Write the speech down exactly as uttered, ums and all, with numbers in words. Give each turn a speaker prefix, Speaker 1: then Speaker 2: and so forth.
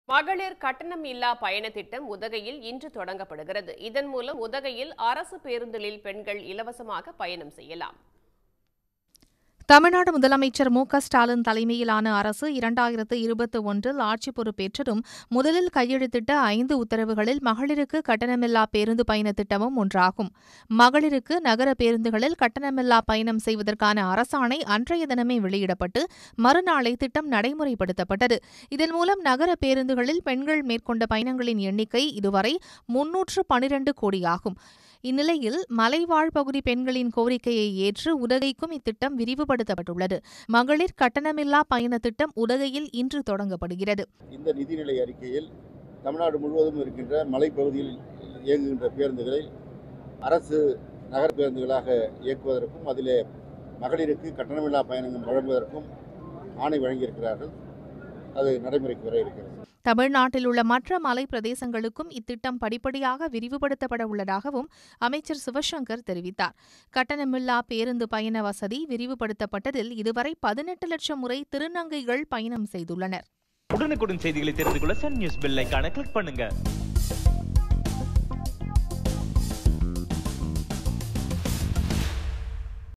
Speaker 1: மகளிர் கட்டணம் இல்லா பயண திட்டம் உதகையில் இன்று தொடங்கப்படுகிறது. இதன் மூலம் உதகையில் அரசு பேருந்துகளில் பெண்கள் இலவசமாக பயணம் செய்யலாம்.
Speaker 2: தமிழ்நாடு முதலமைச்சர் மு க ஸ்டாலின் தலைமையிலான அரசு இரண்டாயிரத்து இருபத்தி ஒன்றில் ஆட்சி பொறுப்பேற்றதும் முதலில் கையெழுத்திட்ட ஐந்து உத்தரவுகளில் மகளிருக்கு கட்டணமில்லா பேருந்து பயண திட்டமும் ஒன்றாகும். மகளிருக்கு நகர பேருந்துகளில் கட்டணமில்லா பயணம் செய்வதற்கான அரசாணை அன்றைய தினமே வெளியிடப்பட்டு மறுநாளை திட்டம் நடைமுறைப்படுத்தப்பட்டது. இதன் மூலம் நகர பேருந்துகளில் பெண்கள் மேற்கொண்ட பயணங்களின் எண்ணிக்கை இதுவரை முன்னூற்று பனிரண்டு கோடியாகும். இந்நிலையில் மலைவாழ் பகுதி பெண்களின் கோரிக்கையை ஏற்று உதகைக்கும் இத்திட்டம் விரிவுபடுத்தப்பட்டுள்ளது. மகளிர் கட்டணமில்லா பயண திட்டம் உதகையில் இன்று தொடங்கப்படுகிறது.
Speaker 3: இந்த நிதிநிலை அறிக்கையில் தமிழ்நாடு முழுவதும் இருக்கின்ற மலைப்பகுதியில் இயங்குகின்ற பேருந்துகளை அரசு நகர பேருந்துகளாக இயக்குவதற்கும் அதிலே மகளிருக்கு கட்டணமில்லா பயணங்கள் வழங்குவதற்கும் ஆணை வழங்கியிருக்கிறார்கள். அது நடைமுறைக்கு வர இருக்கிறது.
Speaker 2: தமிழ்நாட்டில் உள்ள மற்ற மலை பிரதேசங்களுக்கும் இத்திட்டம் படிப்படியாக விரிவுபடுத்தப்பட உள்ளதாகவும் அமைச்சர் சிவசங்கர் தெரிவித்தார். கட்டணமில்லா பேருந்து பயண வசதி விரிவுபடுத்தப்பட்டதில் இதுவரை பதினெட்டு லட்சம் முறை திருநங்கைகள் பயணம் செய்துள்ளனர்.
Speaker 4: உடனுக்குடன் செய்திகளை தெரிந்து கொள்ள சன் நியூஸ் பெல் ஐகானை கிளிக் பண்ணுங்க.